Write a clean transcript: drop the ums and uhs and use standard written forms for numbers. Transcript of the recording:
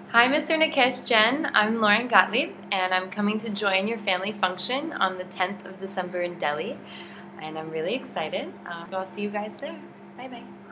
Hi, Mr. Nikesh Jen. I'm Lauren Gottlieb, and I'm coming to join your family function on the 10th of December in Delhi. And I'm really excited. So I'll see you guys there. Bye bye.